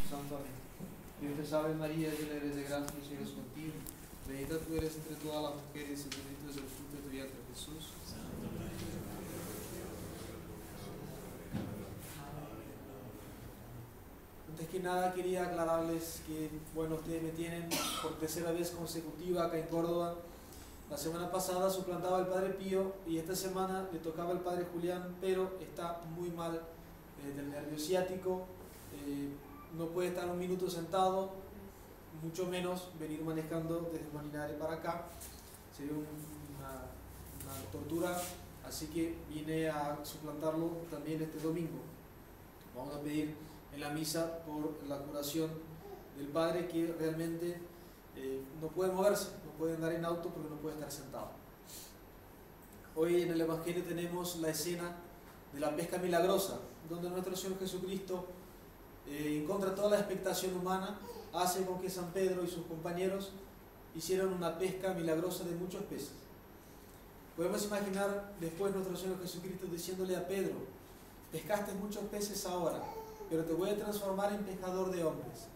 Santo amén. Dios te salve María, llena eres de gracia, el Señor es contigo. Bendita tú eres entre todas las mujeres y bendito es el fruto de tu vientre, Jesús. Antes que nada quería aclararles que, bueno, ustedes me tienen por tercera vez consecutiva acá en Córdoba. La semana pasada suplantaba el Padre Pío y esta semana le tocaba el Padre Julián, pero está muy mal del nervio ciático, no puede estar un minuto sentado, mucho menos venir manejando desde Molinare para acá, sería una tortura, así que vine a suplantarlo también este domingo. Vamos a pedir en la misa por la curación del Padre, que realmente no puede moverse, no puede andar en auto porque no puede estar sentado. Hoy en el Evangelio tenemos la escena de la pesca milagrosa, donde nuestro Señor Jesucristo, contra toda la expectación humana, hace con que San Pedro y sus compañeros hicieran una pesca milagrosa de muchos peces. Podemos imaginar después nuestro Señor Jesucristo diciéndole a Pedro: pescaste muchos peces ahora, pero te voy a transformar en pescador de hombres.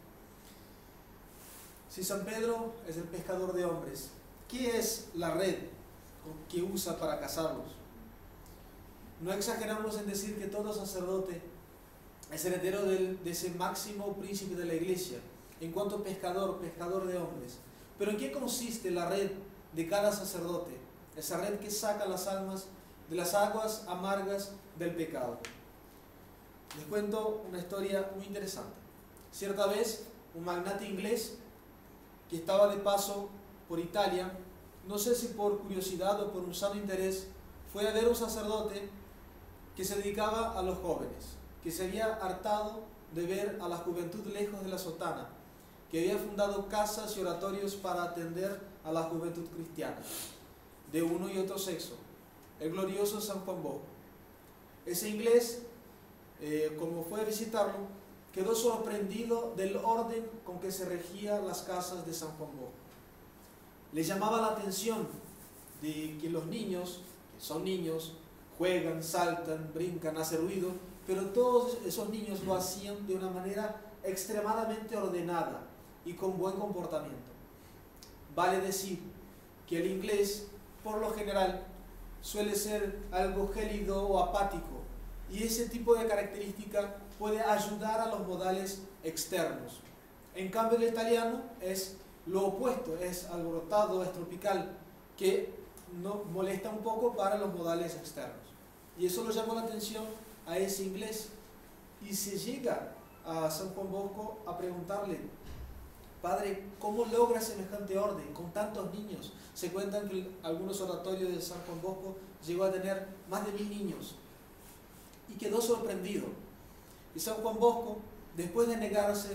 Si San Pedro es el pescador de hombres, ¿qué es la red que usa para cazarlos? No exageramos en decir que todo sacerdote es heredero de ese máximo príncipe de la iglesia, en cuanto pescador de hombres. Pero ¿en qué consiste la red de cada sacerdote? Esa red que saca las almas de las aguas amargas del pecado. Les cuento una historia muy interesante. Cierta vez, un magnate inglés que estaba de paso por Italia, no sé si por curiosidad o por un sano interés, fue a ver a un sacerdote que se dedicaba a los jóvenes, que se había hartado de ver a la juventud lejos de la sotana, que había fundado casas y oratorios para atender a la juventud cristiana, de uno y otro sexo, el glorioso San Juan Bosco. Ese inglés, como fue a visitarlo, quedó sorprendido del orden con que se regían las casas de San Juan Bosco. Le llamaba la atención de que los niños, que son niños, juegan, saltan, brincan, hacen ruido, pero todos esos niños lo hacían de una manera extremadamente ordenada y con buen comportamiento. Vale decir que el inglés, por lo general, suele ser algo gélido o apático, y ese tipo de característica puede ayudar a los modales externos. En cambio, el italiano es lo opuesto, es alborotado, es tropical, que no molesta un poco para los modales externos. Y eso lo llamó la atención a ese inglés. Y se llega a San Juan Bosco a preguntarle: Padre, ¿cómo logra semejante orden con tantos niños? Se cuentan que algunos oratorios de San Juan Bosco llegó a tener más de 1000 niños. Y quedó sorprendido. Y San Juan Bosco, después de negarse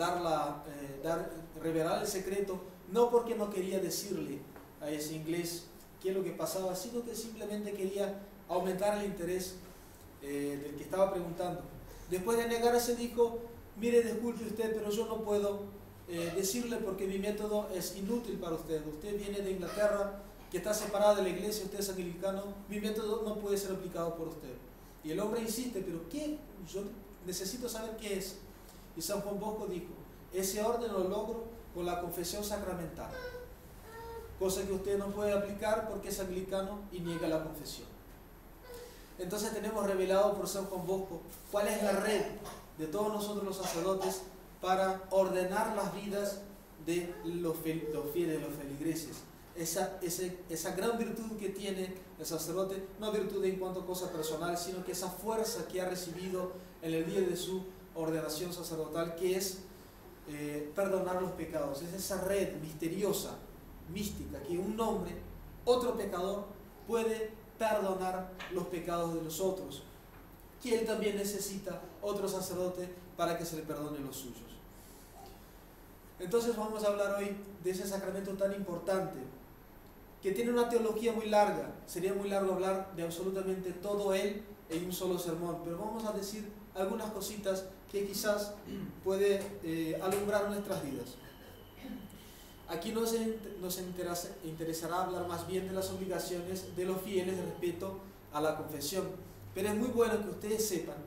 revelar el secreto, no porque no quería decirle a ese inglés qué es lo que pasaba, sino que simplemente quería aumentar el interés del que estaba preguntando. Después de negarse dijo: mire, disculpe usted, pero yo no puedo decirle porque mi método es inútil para usted. Usted viene de Inglaterra, que está separada de la iglesia, usted es anglicano, mi método no puede ser aplicado por usted. Y el hombre insiste: ¿pero qué? Yo necesito saber qué es. Y San Juan Bosco dijo: ese orden lo logro con la confesión sacramental, cosa que usted no puede aplicar porque es anglicano y niega la confesión. Entonces tenemos revelado por San Juan Bosco cuál es la red de todos nosotros los sacerdotes para ordenar las vidas de los fieles, los feligreses. Esa gran virtud que tiene el sacerdote, no virtud en cuanto a cosa personal, sino que esa fuerza que ha recibido en el día de su ordenación sacerdotal, que es perdonar los pecados. Es esa red misteriosa, mística, que un hombre, otro pecador, puede perdonar los pecados de los otros, que él también necesita otro sacerdote para que se le perdone los suyos. Entonces vamos a hablar hoy de ese sacramento tan importante, que tiene una teología muy larga. Sería muy largo hablar de absolutamente todo él en un solo sermón, pero vamos a decir algunas cositas que quizás puede alumbrar nuestras vidas. Aquí nos interesará hablar más bien de las obligaciones de los fieles respecto a la confesión, pero es muy bueno que ustedes sepan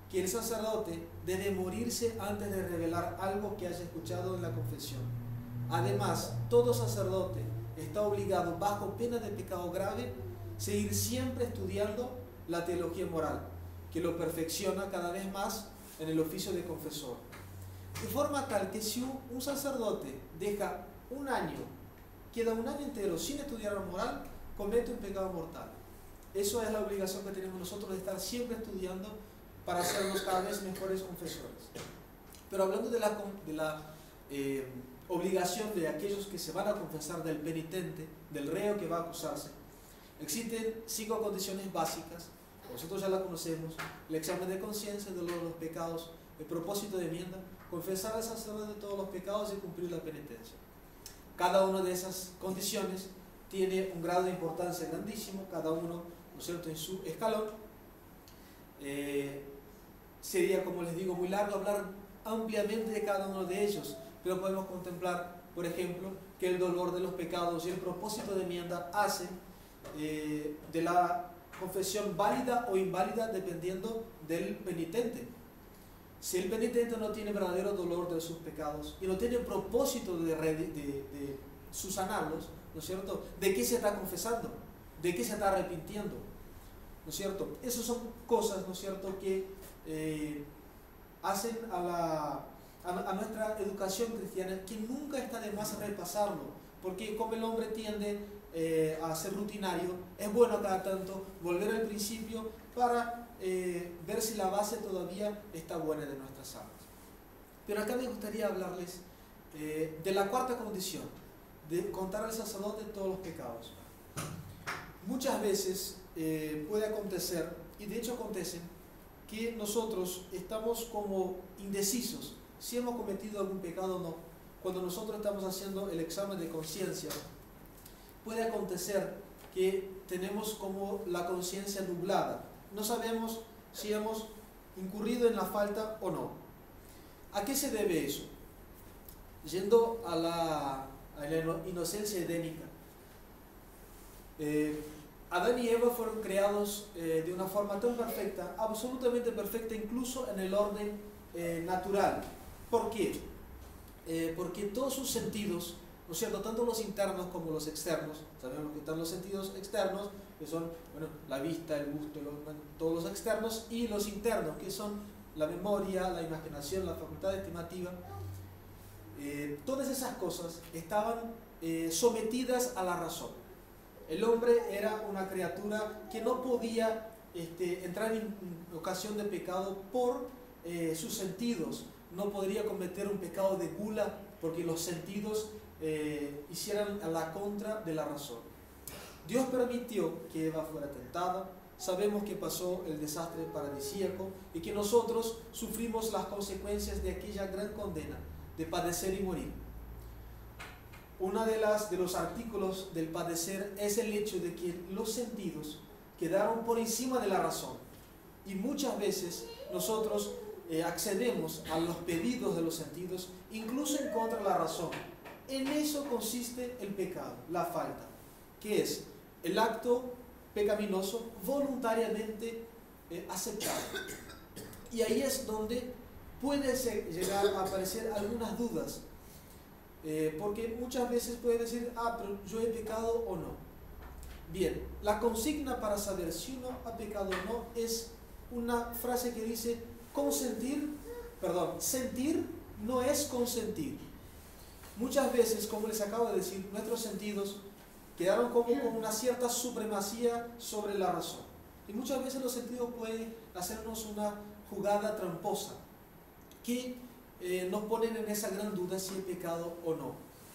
que el sacerdote debe morirse antes de revelar algo que haya escuchado en la confesión. Además, todo sacerdote está obligado, bajo pena de pecado grave, seguir siempre estudiando la teología moral, que lo perfecciona cada vez más en el oficio de confesor. De forma tal que si un sacerdote deja un año, queda un año entero sin estudiar la moral, comete un pecado mortal. Eso es la obligación que tenemos nosotros de estar siempre estudiando para hacernos cada vez mejores confesores. Pero hablando de la obligación de aquellos que se van a confesar, del penitente, del reo que va a acusarse, existen 5 condiciones básicas. Nosotros ya la conocemos: el examen de conciencia, el dolor de los pecados, el propósito de enmienda, confesar al sacerdote de todos los pecados y cumplir la penitencia. Cada una de esas condiciones tiene un grado de importancia grandísimo, cada uno, ¿no es cierto?, en su escalón. Sería, como les digo, muy largo hablar ampliamente de cada uno de ellos, pero podemos contemplar, por ejemplo, que el dolor de los pecados y el propósito de enmienda hacen de la confesión válida o inválida dependiendo del penitente. Si el penitente no tiene verdadero dolor de sus pecados y no tiene propósito de subsanarlos, ¿no es cierto?, ¿de qué se está confesando? ¿De qué se está arrepintiendo? ¿No es cierto? Esas son cosas, ¿no es cierto?, que hacen a nuestra educación cristiana, que nunca está de más repasarlo, porque como el hombre tiende a ser rutinario, es bueno cada tanto volver al principio para ver si la base todavía está buena de nuestras almas. Pero acá me gustaría hablarles de la cuarta condición, de contar al sacerdote todos los pecados. Muchas veces puede acontecer, y de hecho acontecen, que nosotros estamos como indecisos si hemos cometido algún pecado o no. Cuando nosotros estamos haciendo el examen de conciencia, puede acontecer que tenemos como la conciencia nublada. No sabemos si hemos incurrido en la falta o no. ¿A qué se debe eso? Yendo a la inocencia edénica. Adán y Eva fueron creados de una forma tan perfecta, absolutamente perfecta, incluso en el orden natural. ¿Por qué? Porque todos sus sentidos, ¿no es cierto?, tanto los internos como los externos, sabemos que están los sentidos externos, que son, bueno, la vista, el gusto, todos los externos, y los internos, que son la memoria, la imaginación, la facultad estimativa. Todas esas cosas estaban sometidas a la razón. El hombre era una criatura que no podía entrar en ocasión de pecado por sus sentidos. No podría cometer un pecado de gula porque los sentidos hicieran a la contra de la razón. Dios permitió que Eva fuera tentada. Sabemos que pasó el desastre paradisíaco y que nosotros sufrimos las consecuencias de aquella gran condena de padecer y morir. Uno de los artículos del padecer es el hecho de que los sentidos quedaron por encima de la razón, y muchas veces nosotros accedemos a los pedidos de los sentidos, incluso en contra de la razón. En eso consiste el pecado, la falta, que es el acto pecaminoso voluntariamente aceptado. Y ahí es donde puede llegar a aparecer algunas dudas. Porque muchas veces puede decir, pero yo he pecado o no. Bien, la consigna para saber si uno ha pecado o no es una frase que dice: sentir no es consentir. Muchas veces, como les acabo de decir, nuestros sentidos quedaron como con una cierta supremacía sobre la razón. Y muchas veces los sentidos pueden hacernos una jugada tramposa, que nos ponen en esa gran duda si he pecado o no.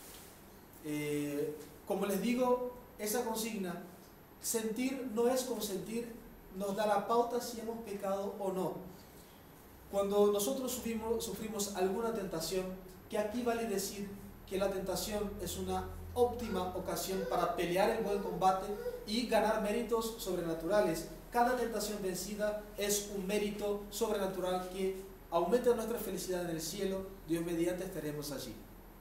Como les digo, esa consigna, sentir no es consentir, nos da la pauta si hemos pecado o no. Cuando nosotros sufrimos alguna tentación, que aquí vale decir que la tentación es una óptima ocasión para pelear el buen combate y ganar méritos sobrenaturales. Cada tentación vencida es un mérito sobrenatural que aumenta nuestra felicidad en el cielo. Dios mediante estaremos allí.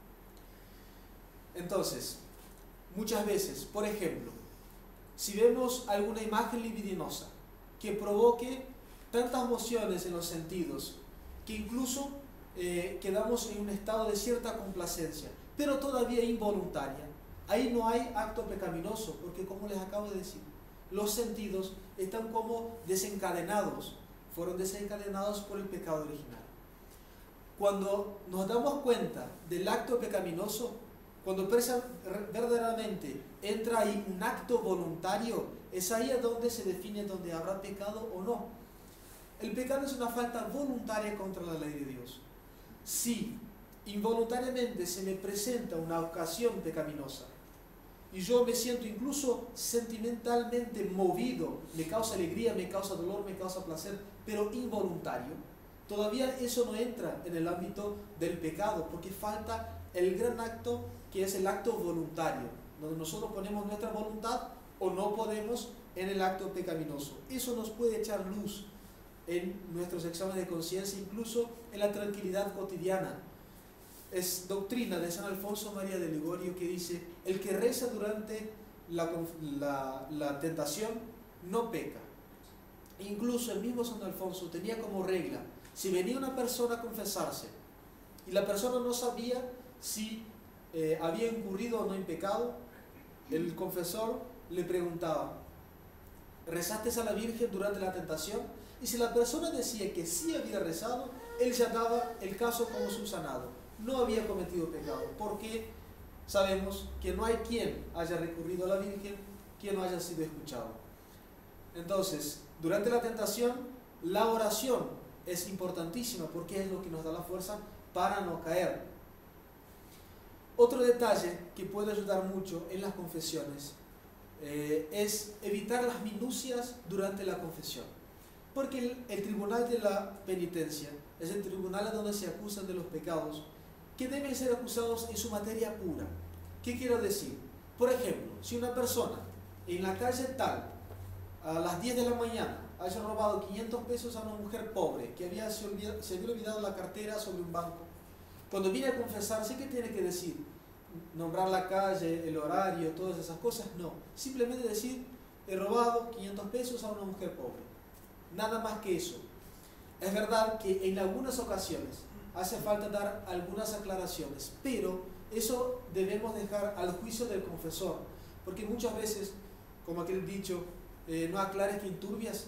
Entonces, muchas veces, por ejemplo, si vemos alguna imagen libidinosa que provoque tantas emociones en los sentidos que incluso quedamos en un estado de cierta complacencia, pero todavía involuntaria. Ahí no hay acto pecaminoso, porque como les acabo de decir, los sentidos están como desencadenados, fueron desencadenados por el pecado original. Cuando nos damos cuenta del acto pecaminoso, cuando verdaderamente entra ahí un acto voluntario, es ahí a donde se define donde habrá pecado o no. El pecado es una falta voluntaria contra la ley de Dios. Si involuntariamente se me presenta una ocasión pecaminosa y yo me siento incluso sentimentalmente movido, me causa alegría, me causa dolor, me causa placer, pero involuntario, todavía eso no entra en el ámbito del pecado, porque falta el gran acto que es el acto voluntario, donde nosotros ponemos nuestra voluntad o no podemos en el acto pecaminoso. Eso nos puede echar luz en nuestros exámenes de conciencia, incluso en la tranquilidad cotidiana. Es doctrina de San Alfonso María de Ligorio que dice: el que reza durante la tentación no peca. Incluso el mismo San Alfonso tenía como regla, si venía una persona a confesarse y la persona no sabía si había incurrido o no en pecado, el confesor le preguntaba: ¿rezaste a la Virgen durante la tentación? Y si la persona decía que sí había rezado, él ya daba el caso como subsanado. No había cometido pecado, porque sabemos que no hay quien haya recurrido a la Virgen que no haya sido escuchado. Entonces, durante la tentación, la oración es importantísima, porque es lo que nos da la fuerza para no caer. Otro detalle que puede ayudar mucho en las confesiones es evitar las minucias durante la confesión, porque el tribunal de la penitencia es el tribunal a donde se acusan de los pecados que deben ser acusados en su materia pura. ¿Qué quiero decir? Por ejemplo, si una persona en la calle tal, a las 10 de la mañana, haya robado 500 pesos a una mujer pobre que se había olvidado la cartera sobre un banco, cuando viene a confesarse, ¿qué tiene que decir? ¿Nombrar la calle, el horario, todas esas cosas? No, simplemente decir: he robado 500 pesos a una mujer pobre. Nada más que eso. Es verdad que en algunas ocasiones hace falta dar algunas aclaraciones, pero eso debemos dejar al juicio del confesor, porque muchas veces, como aquel dicho, no aclares que enturbias,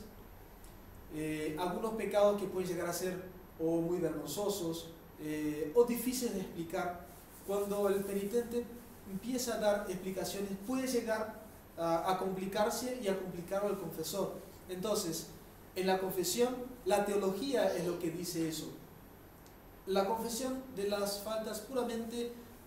algunos pecados que pueden llegar a ser o muy vergonzosos o difíciles de explicar, cuando el penitente empieza a dar explicaciones puede llegar a complicarse y a complicarlo al confesor. Entonces, en la confesión, la teología es lo que dice eso. La confesión de las faltas puramente,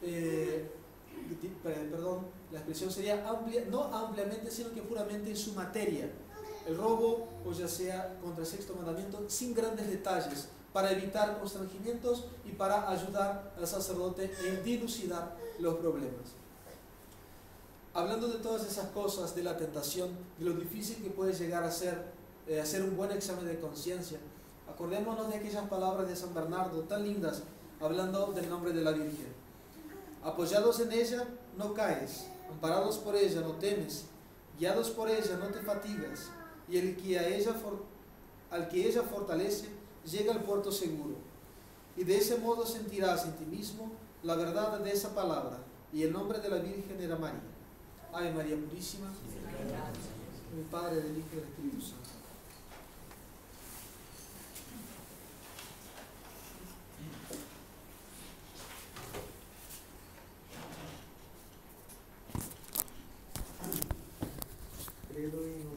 la expresión sería amplia, no ampliamente, sino que puramente en su materia. El robo, o ya sea contra el sexto mandamiento, sin grandes detalles, para evitar constrangimientos y para ayudar al sacerdote en dilucidar los problemas. Hablando de todas esas cosas, de la tentación, de lo difícil que puede llegar a ser hacer un buen examen de conciencia, acordémonos de aquellas palabras de San Bernardo tan lindas, hablando del nombre de la Virgen. Apoyados en ella no caes, amparados por ella no temes, guiados por ella no te fatigas, y al que ella fortalece llega al puerto seguro. Y de ese modo sentirás en ti mismo la verdad de esa palabra, y el nombre de la Virgen era María. Ave María Purísima, en el Padre, del Hijo y del Espíritu Santo. Credo in